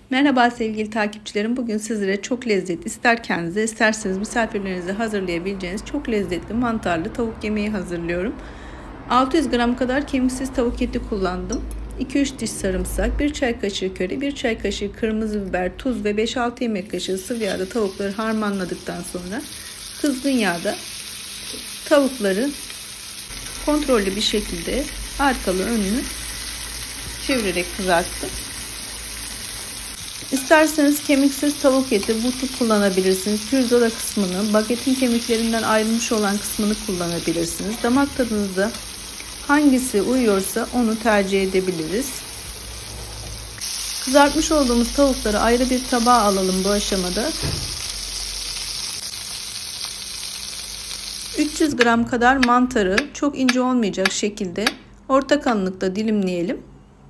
Merhaba sevgili takipçilerim. Bugün sizlere çok lezzetli, ister kendinize isterseniz misafirlerinize hazırlayabileceğiniz çok lezzetli mantarlı tavuk yemeği hazırlıyorum. 600 gram kadar kemiksiz tavuk eti kullandım. 2-3 diş sarımsak, 1 çay kaşığı köri, 1 çay kaşığı kırmızı biber, tuz ve 5-6 yemek kaşığı sıvı yağda tavukları harmanladıktan sonra kızgın yağda tavukları kontrollü bir şekilde arkalı önlü çevirerek kızarttım. İsterseniz kemiksiz tavuk eti, butu kullanabilirsiniz. Pirzola kısmını, bagetin kemiklerinden ayrılmış olan kısmını kullanabilirsiniz. Damak tadınıza hangisi uyuyorsa onu tercih edebiliriz. Kızartmış olduğumuz tavukları ayrı bir tabağa alalım bu aşamada. 300 gram kadar mantarı çok ince olmayacak şekilde orta kalınlıkta dilimleyelim.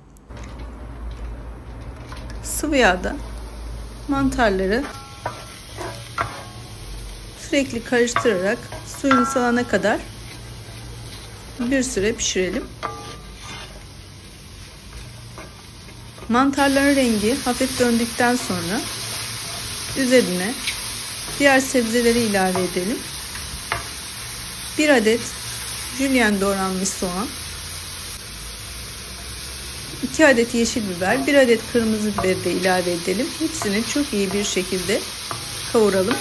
Sıvı yağda mantarları sürekli karıştırarak suyunu salana kadar bir süre pişirelim. Mantarların rengi hafif döndükten sonra üzerine diğer sebzeleri ilave edelim. 1 adet jülyen doğranmış soğan, 2 adet yeşil biber, 1 adet kırmızı biber de ilave edelim. Hepsini çok iyi bir şekilde kavuralım.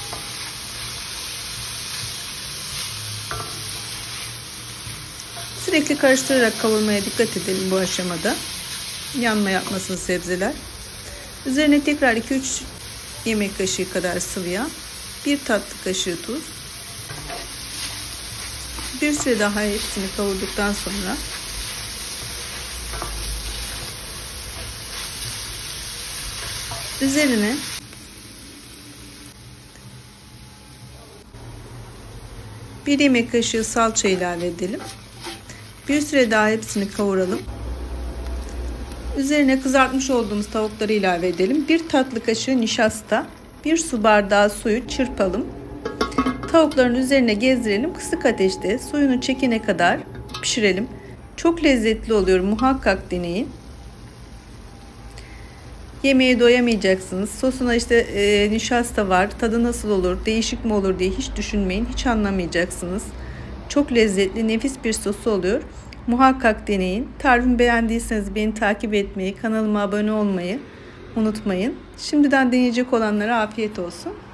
Sürekli karıştırarak kavurmaya dikkat edelim bu aşamada. Yanma yapmasın sebzeler. Üzerine tekrar 2-3 yemek kaşığı kadar sıvı yağ, 1 tatlı kaşığı tuz. Bir süre daha hepsini kavurduktan sonra üzerine bir yemek kaşığı salça ilave edelim. Bir süre daha hepsini kavuralım. Üzerine kızartmış olduğumuz tavukları ilave edelim. 1 tatlı kaşığı nişasta, 1 su bardağı suyu çırpalım. Tavukların üzerine gezdirelim. Kısık ateşte suyunu çekene kadar pişirelim. Çok lezzetli oluyor. Muhakkak deneyin. Yemeğe doyamayacaksınız. Sosuna nişasta var. Tadı nasıl olur, değişik mi olur diye hiç düşünmeyin. Hiç anlamayacaksınız. Çok lezzetli, nefis bir sosu oluyor. Muhakkak deneyin. Tarifimi beğendiyseniz beni takip etmeyi, kanalıma abone olmayı unutmayın. Şimdiden deneyecek olanlara afiyet olsun.